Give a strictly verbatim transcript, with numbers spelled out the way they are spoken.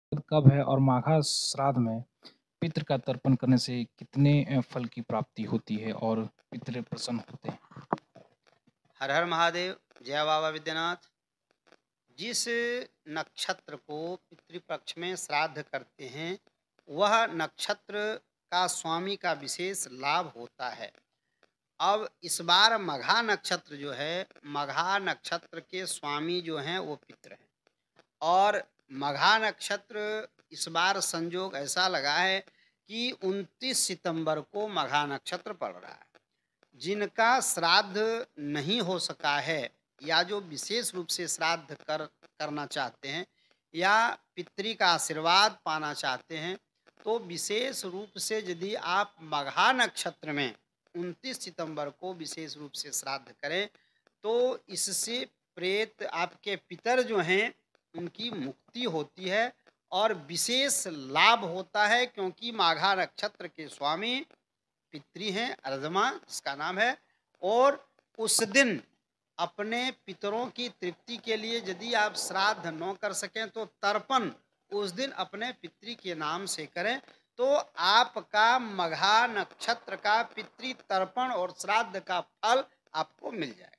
कब है और माघा श्राद्ध में पितृ का तर्पण करने से कितने अ, फल की प्राप्ति होती है और पितृ प्रसन्न होते हैं? हर हर महादेव, जय बाबा विद्यानाथ। जिस नक्षत्र को पितृपक्ष में श्राद्ध करते हैं, वह नक्षत्र का स्वामी का विशेष लाभ होता है। अब इस बार मघा नक्षत्र जो है, मघा नक्षत्र के स्वामी जो हैं वो पितृ हैं। और मघा नक्षत्र इस बार संजोग ऐसा लगा है कि उनतीस सितंबर को मघा नक्षत्र पड़ रहा है। जिनका श्राद्ध नहीं हो सका है या जो विशेष रूप से श्राद्ध कर करना चाहते हैं या पितृ का आशीर्वाद पाना चाहते हैं, तो विशेष रूप से यदि आप मघा नक्षत्र में उनतीस सितंबर को विशेष रूप से श्राद्ध करें, तो इससे प्रेत आपके पितर जो हैं उनकी मुक्ति होती है और विशेष लाभ होता है, क्योंकि माघा नक्षत्र के स्वामी पितृ हैं, अर्दमा जिसका नाम है। और उस दिन अपने पितरों की तृप्ति के लिए यदि आप श्राद्ध न कर सकें, तो तर्पण उस दिन अपने पितृ के नाम से करें, तो आपका मघा नक्षत्र का पितृ तर्पण और श्राद्ध का फल आपको मिल जाएगा।